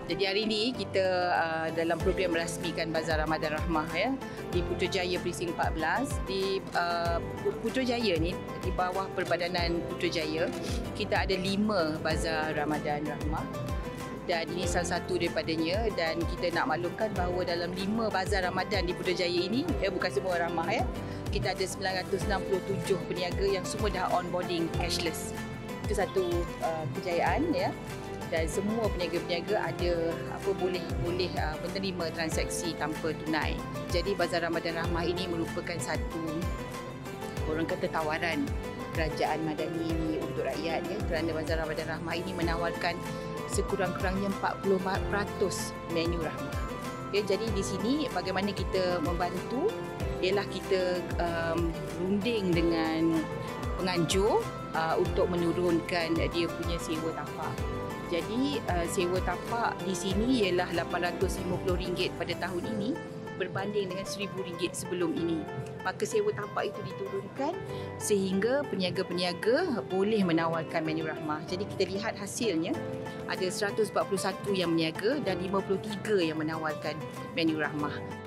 Jadi hari ini kita dalam program merasmikan Bazar Ramadan Rahmah ya di Putrajaya Precinct 14. Di Putrajaya ni, di bawah Perbadanan Putrajaya, kita ada 5 Bazar Ramadan Rahmah. Dan ini salah satu daripadanya, dan kita nak maklumkan bahawa dalam 5 Bazar Ramadan di Putrajaya ini, bukan semua Rahmah ya, kita ada 967 peniaga yang semua dah onboarding cashless. Itu satu kejayaan ya. Dan semua peniaga-peniaga ada boleh menerima transaksi tanpa tunai. Jadi Bazar Ramadan Rahmah ini merupakan satu, orang kata, tawaran kerajaan Madani ini untuk rakyat ya, kerana Bazar Ramadan Rahmah ini menawarkan sekurang-kurangnya 40% menu Rahmah. Ya, jadi di sini bagaimana kita membantu ialah kita runding dengan penganjur untuk menurunkan dia punya sewa tapak. Jadi sewa tapak di sini ialah RM850 pada tahun ini berbanding dengan RM1,000 sebelum ini. Maka sewa tapak itu diturunkan sehingga peniaga-peniaga boleh menawarkan menu Rahmah. Jadi kita lihat hasilnya, ada 141 yang berniaga dan 53 yang menawarkan menu Rahmah.